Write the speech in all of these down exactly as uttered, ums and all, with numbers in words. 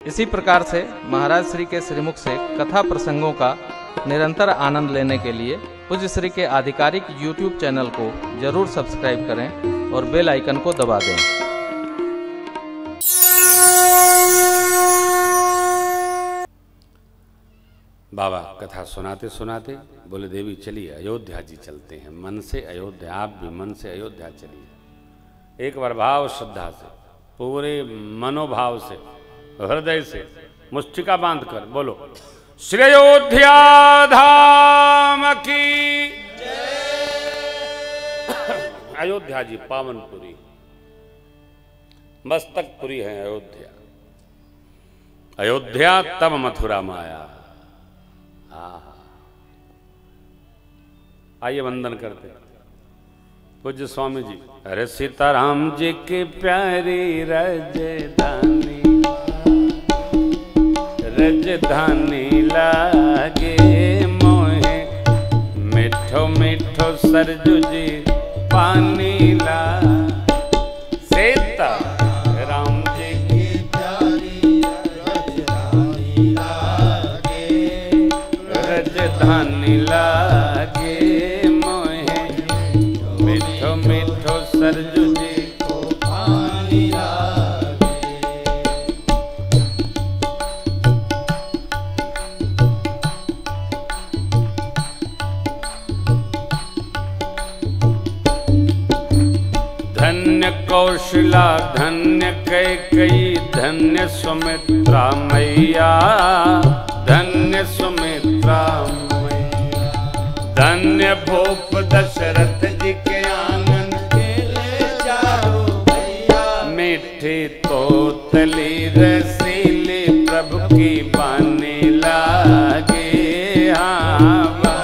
इसी प्रकार से महाराज श्री के श्रीमुख से कथा प्रसंगों का निरंतर आनंद लेने के लिए पूज्य श्री के आधिकारिक यूट्यूब चैनल को जरूर सब्सक्राइब करें और बेल आइकन को दबा दें। बाबा कथा सुनाते सुनाते बोले देवी चलिए अयोध्या जी चलते हैं, मन से अयोध्या, आप भी मन से अयोध्या चलिए। एक बार भाव श्रद्धा से, पूरे मनोभाव से, हृदय से मुष्टिका बांध कर बोलो श्री अयोध्या धाम की अयोध्या जी पावनपुरी, मस्तकपुरी है अयोध्या। अयोध्या तब मथुरा माया। आइए वंदन करते पूज्य स्वामी जी। अरे सीताराम जी के प्यारी राजधानी, राजधानी लागे मोहे, मिठो मिठो सरजू जी पानी ला। सीता राम जी की प्यारी राजधानी लागे, राजधानी लागे मोहे, मिठो मिठो सरजू जी को पानी लागे। धन्य कौशला धन्य कैकेयी, धन्य सुमित्रा मैया, धन्य सुमित्रा मैया, धन्य भूप दशरथ जी के आंगन खेले चारो भैया। मीठी तोतली रसीली प्रभु की बानी लागे, हाँ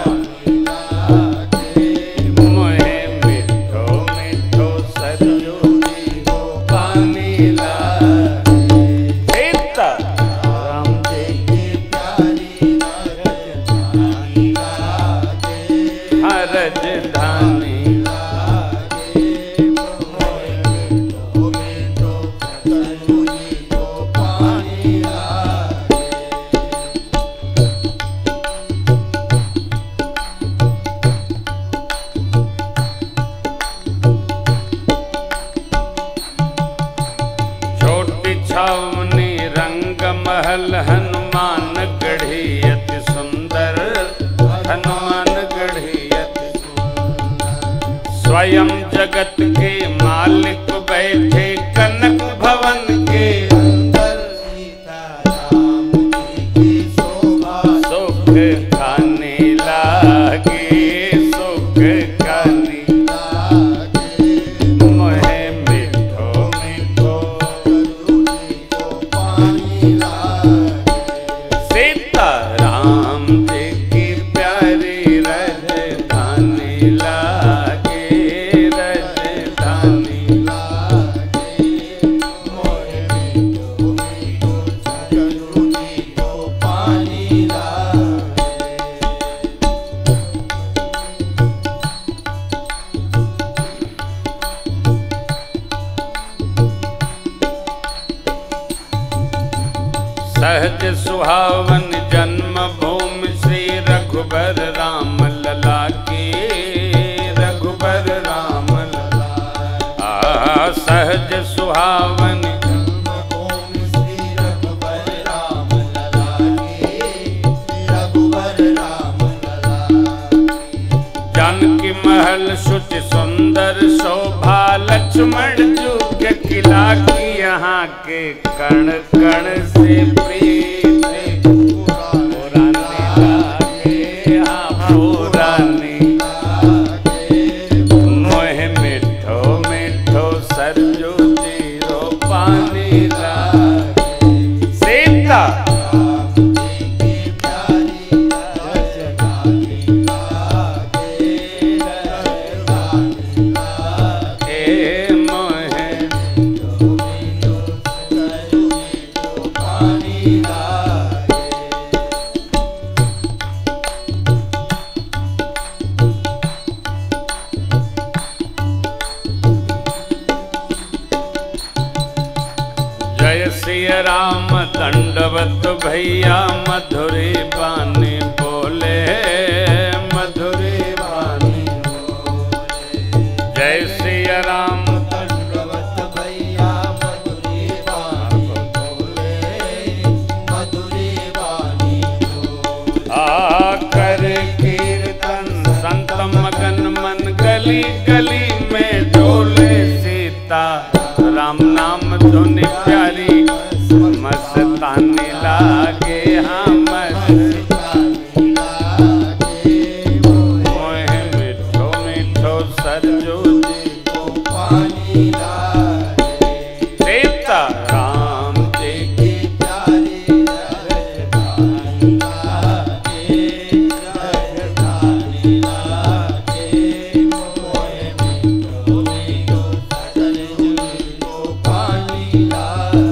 महल हनुमान गढ़ी अति सुंदर, हनुमान गढ़ी अति सुंदर। स्वयं जगत के मालिक बैठे कनक भवन के अंदर। सीताराम जी की शोभा सुख खाने लागे, सुख खाने लागे मोहे, मिठो मिठो पानी राम जी की प्यारी राजधानी लागे, राजधानी लागे मोहे, मिठो मिठो सरजू जी को पानी लागे। सहज सुहावन जन्म भूमि श्री रघुबर राम लला की, रघुबर राम लला। आ सहज सुहावन जन्म भूमि श्री रघुबर राम लला की, रघुबर राम लला। जानकी महल शुचि सुंदर शोभा, लक्ष्मण जू के किला की, यहाँ के कण कण से प्रीत राम दंड दंडवत भैया मधुरी बानी बोले, मधुरी बानी बोले। जय सिया राम दंडवत भैया मधुरी बानी बोले, मधुरी बानी बोले। आकर कीर्तन संत मगन मन गली गली में डोले, सीता राम नाम धुन प्यारी मस्तानी लागे, हाँ मस्तानी लागे। मोहे मिठो मिठो सरजू जी को पानी लागे। सीता राम जी की प्यारी राजधानी लागे, राजधानी लागे। मोहे मिठो मिठो सरजू जी को पानी लागे।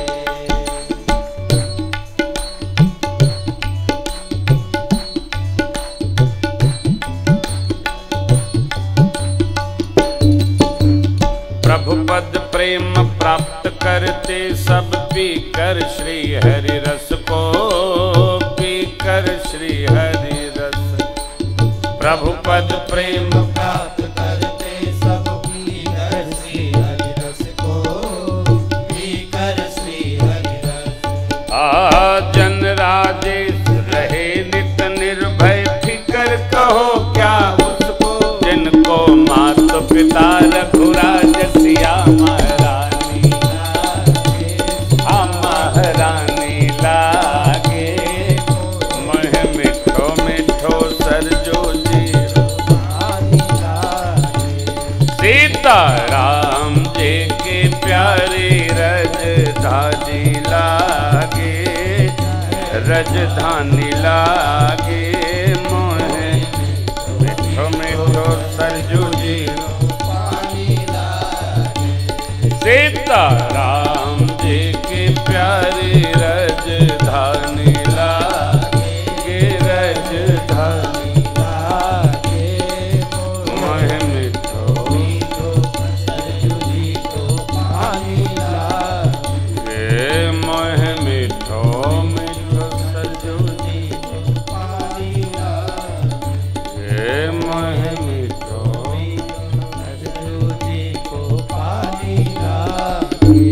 प्रभु पद प्रेम प्राप्त करते सब पीकर श्री हरि रस को, पीकर श्री हरि रस। प्रभु पद प्रेम प्राप्त करते सब पीकर श्री हरि रस को, पीकर श्री हरि रस। आ जन राजेश रहे नित निर्भय, फिकर कहो क्या उसको, जिनको मात पिता रघुराज सिया महारानी लागे, हाँ महारानी लागे। मोह मिठो मिठो सरजू जी पानी लागे। सीता राम जी के प्यारे रजधानी लागे, रजधानी लागे। मोह मिठो मिठो सरजू जी पानी लागे। सीता राम जी के प्यारे रजधानी लागे, रजधानी लागे। मोह मिठो मिठो सरजू जी को पानी लागे। मोह मिठो मिठो सरजू जी को पानी लागे। मोह मिठो सरजू जी को पानी लागे।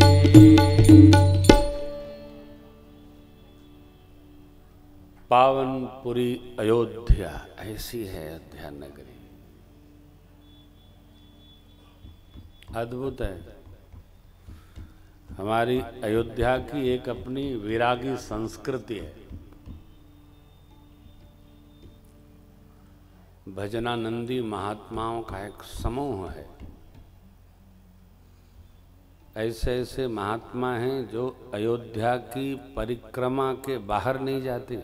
पावनपुरी अयोध्या, ऐसी है अयोध्या नगरी। अद्भुत है। हमारी अयोध्या की एक अपनी विरागी संस्कृति है। भजनानंदी महात्माओं का एक समूह है। ऐसे ऐसे महात्मा हैं जो अयोध्या की परिक्रमा के बाहर नहीं जाते।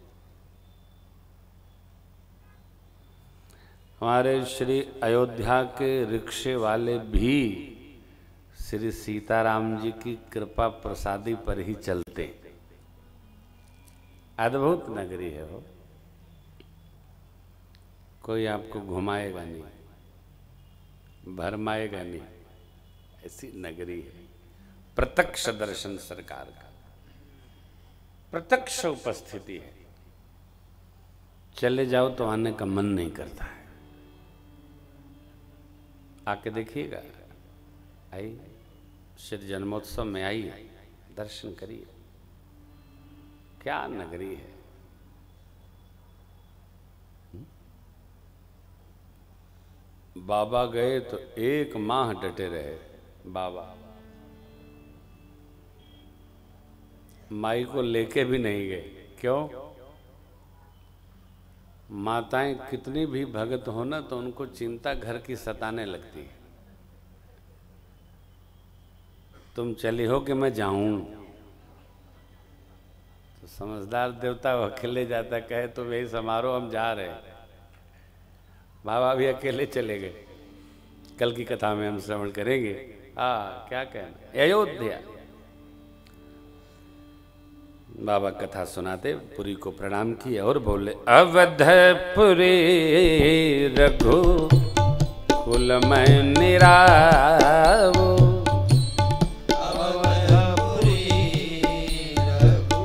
हमारे श्री अयोध्या के रिक्शे वाले भी श्री सीताराम जी की कृपा प्रसादी पर ही चलते। अद्भुत नगरी है वो, कोई आपको घुमाएगा नहीं, भरमाएगा नहीं, ऐसी नगरी है। प्रत्यक्ष दर्शन सरकार का, प्रत्यक्ष उपस्थिति है। चले जाओ तो आने का मन नहीं करता है। आके देखिएगा, आई श्री जन्मोत्सव में आई, दर्शन करिए, क्या नगरी है। बाबा गए तो एक माह डटे रहे। बाबा माई को लेके भी नहीं गए। क्यों? माताएं कितनी भी भगत हो ना तो उनको चिंता घर की सताने लगती है। तुम चली हो कि मैं जाऊं, तो समझदार देवता अकेले जाता, कहे तो वही समारोह हम जा रहे। बाबा भी अकेले चले गए। कल की कथा में हम श्रवण करेंगे। हाँ, क्या कहना, अयोध्या। बाबा कथा सुनाते पुरी को प्रणाम किए और बोले, अवधपुरी रघु कुल में निरावो, अवधपुरी रघु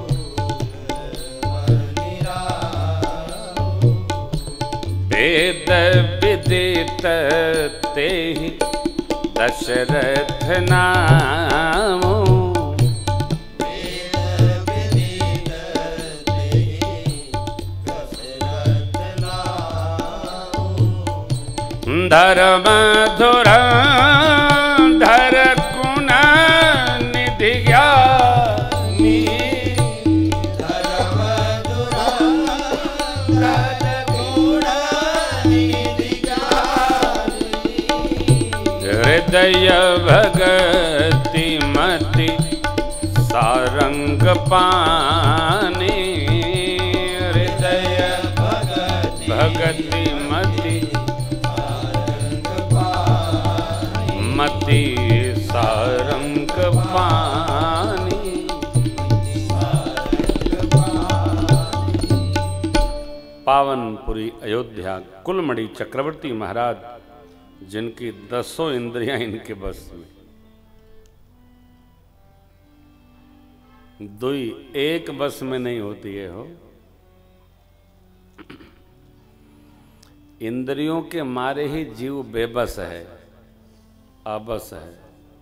वेद विदित तेहि दशरथ नामो। धर्म धुरंधर गुण निधि ज्ञानी। धर्म धुरंधर गुण निधि ज्ञानी। हृदय भगति मति सारंग पानी। हृदय भगति मति मति सारंग पानी। पावनपुरी अयोध्या कुलमणि चक्रवर्ती महाराज, जिनकी दसों इंद्रियां इनके बस में, दुई एक बस में नहीं होती है हो। इंद्रियों के मारे ही जीव बेबस है, अबस है।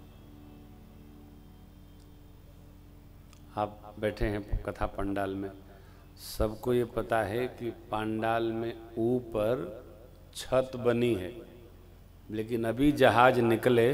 आप बैठे हैं कथा पंडाल में, सबको ये पता है कि पंडाल में ऊपर छत बनी है, लेकिन अभी जहाज निकले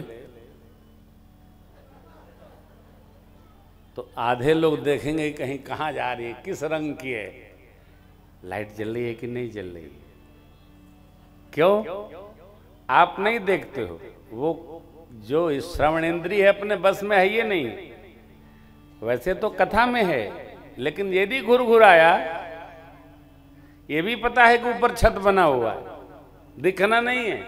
तो आधे लोग देखेंगे कहीं कहाँ जा रही है, किस रंग की है, लाइट जल रही है कि नहीं जल रही। क्यों? आप नहीं देखते हो, वो जो श्रवण इंद्रिय है अपने बस में है ये नहीं। वैसे तो कथा में है, लेकिन यदि घुर घुर आया, ये भी पता है कि ऊपर छत बना हुआ है, दिखना नहीं है।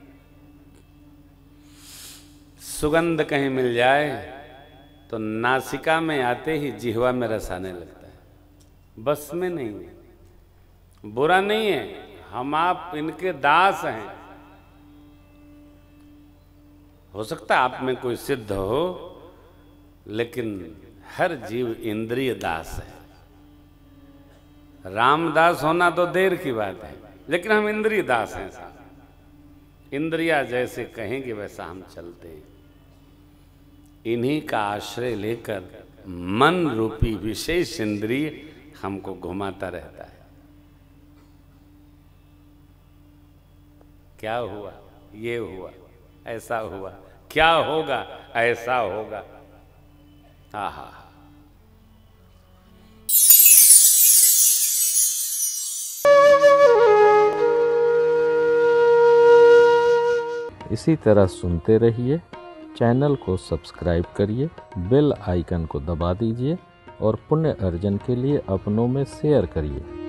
सुगंध कहीं मिल जाए तो नासिका में आते ही जिह्वा में रस आने लगता है, बस में नहीं है। बुरा नहीं है, हम आप इनके दास हैं। हो सकता है आप में कोई सिद्ध हो, लेकिन हर जीव इंद्रिय दास है। रामदास होना तो देर की बात है, लेकिन हम इंद्रिय दास हैं साहब। इंद्रिया जैसे कहेंगे वैसा हम चलते हैं। इन्हीं का आश्रय लेकर मन रूपी विशेष इंद्रिय हमको घुमाता रहता है। क्या हुआ? ये हुआ, ऐसा हुआ, क्या होगा? ऐसा होगा। आहा, इसी तरह सुनते रहिए। चैनल को सब्सक्राइब करिए, बेल आइकन को दबा दीजिए और पुण्य अर्जन के लिए अपनों में शेयर करिए।